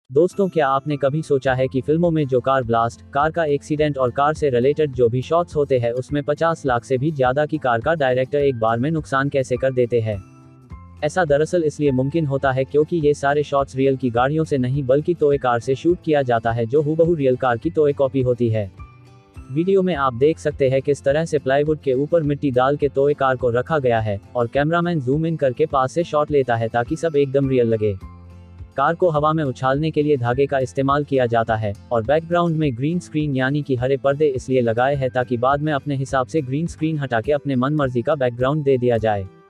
दोस्तों, क्या आपने कभी सोचा है कि फिल्मों में जो कार ब्लास्ट, कार का एक्सीडेंट और कार से रिलेटेड जो भी शॉट्स होते हैं उसमें 50 लाख से भी ज्यादा की कार का डायरेक्टर एक बार में नुकसान कैसे कर देते हैं। ऐसा दरअसल इसलिए मुमकिन होता है क्योंकि ये सारे शॉट्स रियल की गाड़ियों से नहीं बल्कि टॉय कार से शूट किया जाता है जो हूबहू रियल कार की टॉय कॉपी होती है। वीडियो में आप देख सकते हैं किस तरह से प्लाईवुड के ऊपर मिट्टी डाल के टॉय कार को रखा गया है और कैमरामैन जूम इन करके पास से शॉट लेता है ताकि सब एकदम रियल लगे। कार को हवा में उछालने के लिए धागे का इस्तेमाल किया जाता है और बैकग्राउंड में ग्रीन स्क्रीन यानी कि हरे पर्दे इसलिए लगाए हैं ताकि बाद में अपने हिसाब से ग्रीन स्क्रीन हटा के अपने मन मर्जी का बैकग्राउंड दे दिया जाए।